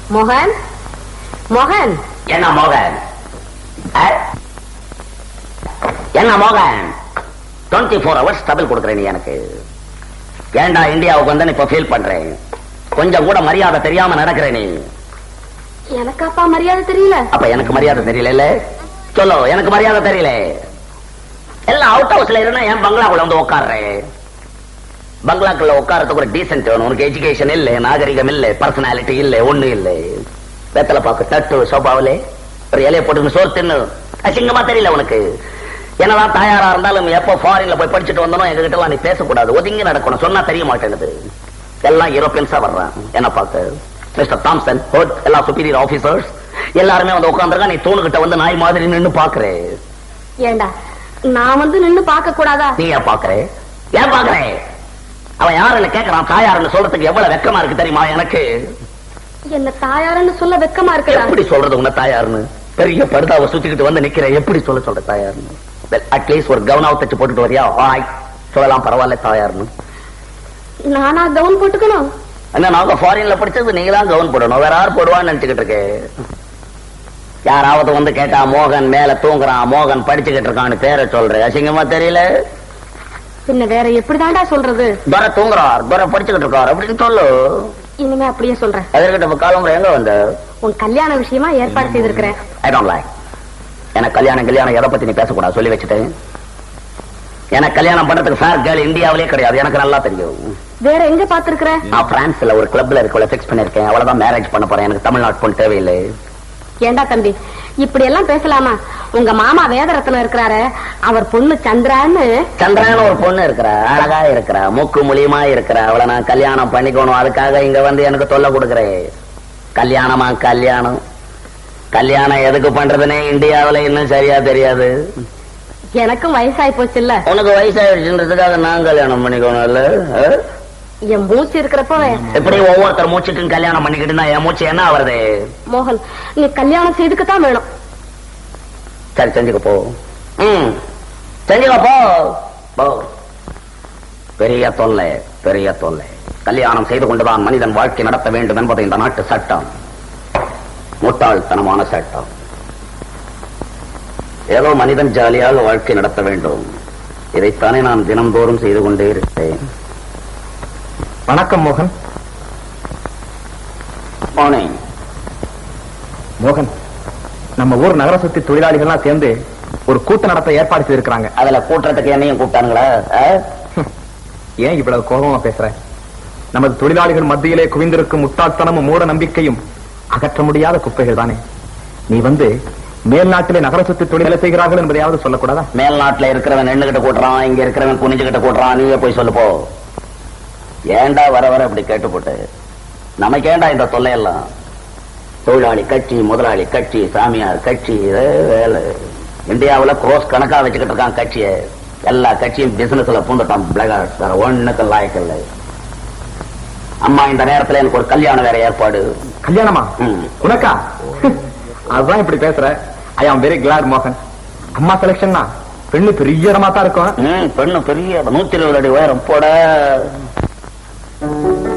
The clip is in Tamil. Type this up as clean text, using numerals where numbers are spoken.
மோகன், மோகன். என்ன மோகன்? என்ன மோகன்? 24 hours டபுள் கொடுக்குறேன் நீ எனக்கு. ஏண்டா இந்தியாவுக்கு வந்து இப்ப ஃபீல் பண்றேன். கொஞ்சம் கூட மரியாதை தெரியாம நடக்கிறேன் நீ. எனக்கு அப்பா மரியாதை தெரியல. அப்ப எனக்கு மரியாதை தெரியல. சொல்லு, எனக்கு மரியாதை தெரியல. எல்லாம் அவுட் ஹவுஸ்ல இருந்தா என் பங்களாக்குள்ள வந்து உட்கார்றேன். பங்களாக்குள்ள உட்காரத்துக்கு ஒரு டீசென்ட் வேணும். உனக்கு எஜுகேஷன் இல்ல, நாகரிகம் இல்ல, பர்சனாலிட்டி இல்ல, ஒண்ணு இல்ல. வெத்தலை பாக்கு தட்டு சோபாவிலே ஒரு இலைய போட்டு சோறு தின்னு அசிங்கமா தெரியல உனக்கு. என்னதான் தாயாரா இருந்தாலும் எப்போ ஃபாரின்ல போய் படிச்சுட்டு வந்தோம் எங்க கிட்ட எல்லாம் நீ பேசக்கூடாது, ஒதுங்கி நடக்கணும். சொன்னா தெரிய மாட்டேங்குது. எல்லாம் யூரோப்பியன்ஸா வர்றான். என்ன பார்க்க மிஸ்டர் தாம்சன், எல்லா சுப்பீரியர் ஆபீசர்ஸ் எல்லாருமே வந்து உட்காந்துருக்கா. நீ தூணுகிட்ட வந்து நாய் மாதிரி நின்னு பாக்குறே. ஏண்டா நான் வந்து நின்னு பாக்க கூடாதா? நீ ஏன் பாக்குறே? ஏன் பாக்குறே? அவன் யாருன்னு கேட்கறான். தாயாருன்னு சொல்றதுக்கு எவ்வளவு வெக்கமா இருக்கு தெரியுமா எனக்கு? என்ன தாயாருன்னு சொல்ல வெக்கமா இருக்கு. எப்படி சொல்றது உன்ன தாயாருன்னு? பெரிய படுதாவை சுத்திக்கிட்டு வந்து நிக்கிற. எப்படி சொல்ற தாயாருன்னு? அட்லீஸ்ட் ஒரு கவுனாவை தச்சு போட்டுட்டு வரியா? சொல்லலாம், பரவாயில்ல தாயாருன்னு. நானா கவுன் போட்டுக்கணும்? என்ன, நாங்க ஃபாரின்ல படிச்சது நீங்க தான் கவுன் போடணும். வேற யார் போடுவான்னு நினைச்சுக்கிட்டு இருக்கு. யாராவது வந்து கேட்டா மோகன் மேல தூங்குறான், மோகன் படிச்சுக்கிட்டு இருக்கான்னு பேரை சொல்ற. அசிங்கமா தெரியல? பின்ன வேற எப்படிதான்டா சொல்றது? துரை தூங்குறார், துரை படிச்சுக்கிட்டு இருக்கார் அப்படின்னு சொல்லு. இனிமே அப்படியே சொல்றேன். எதிர்கிட்ட காலம்புற எங்க வந்து உன் கல்யாண விஷயமா ஏற்பாடு செய்திருக்கிறேன். I don't like. எனக்கு கல்யாணம் எதை பத்தி நீ பேசக்கூடாது சொல்லி வச்சுட்டேன். எனக்கு கல்யாணம் பண்றதுக்கு ஃபேர் கேர்ள் இந்தியாவிலே கிடையாது. எனக்கு நல்லா தெரியும். வேற எங்க பாத்துருக்கிற? நான் பிரான்ஸ்ல ஒரு கிளப்ல இருக்க பிக்ஸ் பண்ணிருக்கேன். அவ்வளவுதான் மேரேஜ் பண்ண போறேன். எனக்கு தமிழ்நாட்டு பொண்ணு தேவையில்லை. ஏண்டா தம்பி இப்படி எல்லாம் பேசலாமா? உங்க மாமா வேதரத்னம் இருக்கிறாரு, அவர் பொண்ணு சந்திரான்னு ஒரு பொண்ணு இருக்கிறா. அழகா இருக்கிறா, மூக்கு மூலியமா இருக்கிறா. அவளை நான் கல்யாணம் பண்ணிக்கணும். அதுக்காக இங்க வந்து எனக்கு தொல்லை கொடுக்குறேன். கல்யாணமா கல்யாணம்? கல்யாணம் எதுக்கு பண்றதுன்னே இந்தியாவில இன்னும் சரியா தெரியாது. எனக்கும் வயசாயி போச்சு இல்ல? உனக்கு வயசாயிடுச்சுன்றதுக்காக நான் கல்யாணம் பண்ணிக்கணும் இல்ல? என் மூச்சு இருக்கிறப்ப எப்படி ஒவ்வொருத்தர் மூச்சுக்கும் கல்யாணம் பண்ணிக்கிட்டு என் மூச்சு என்ன ஆவறது? மோகன், நீ கல்யாணம் செய்துக்கத்தான் வேணும். சரி, செஞ்சுக்க போ. செஞ்சுக்க போ. பெரிய தொல்லை, பெரிய தொல்லை. கல்யாணம் செய்து கொண்டுதான் மனிதன் வாழ்க்கை நடத்த வேண்டும் என்பது இந்த நாட்டு சட்டம். முட்டாள்தனமான சட்டம். ஏதோ மனிதன் ஜாலியாக வாழ்க்கை நடத்த வேண்டும். இதைத்தானே நான் தினந்தோறும் செய்து கொண்டே இருக்கிறேன். வணக்கம் மோகன். மார்னிங். மோகன், நம்ம ஊர் நகர சுத்தி தொழிலாளிகள்லாம் சேர்ந்து ஒரு கூட்டம் நடத்த ஏற்பாடு செய்திருக்கிறாங்க. அதுல கூட்டுறதுக்கு என்னையும் கூப்பிட்டானுங்களா? ஏன் இவ்வளவு கோபமா பேசுற? நமது தொழிலாளிகள் மத்தியிலே குவிந்திருக்கும் முட்டாள்தனமும் மூட நம்பிக்கையும் அகற்ற முடியாத குப்பைகள் தானே. நீ வந்து மேல் நாட்டிலே நகர சுத்தி தொழில் செய்கிறார்கள் என்பதையாவது சொல்லக்கூடாதா? மேல் நாட்டில் இருக்கிறவன் எண்ணுகிட்ட கூட்டுறான், இங்க இருக்கிறவன் குனிஞ்சுகிட்ட கூட்டுறான். நீயே போய் சொல்லு போ. ஏண்டா வர வர அப்படி கேட்டு போட்டு நமக்கு ஏண்டா இந்த தொல்லையெல்லாம்? தொழிலாளி கட்சி, முதலாளி கட்சி, சாமியார் கட்சி, வேலை. இந்தியாவில் குரோஸ் கணக்கா வச்சுக்கிட்டு இருக்கான் கட்சியை. எல்லா கட்சியும் பிசினஸ்ல பூந்துட்டான். பிளகார்ட்ஸ் வேற ஒண்ணுக்கு லாய்க்கல்ல. அம்மா இந்த நேரத்துல எனக்கு ஒரு கல்யாணம் வேற ஏற்பாடு. கல்யாணமா உனக்கா? அதுதான் இப்படி பேசுற. ஐ ஆம் வெரி கிளாட் மோகன். அம்மா செலக்ஷன்னா பெண்ணு பெரிய இடமா தான் இருக்கும். பெண்ணு பெரிய 120 அடி உயரம் போட.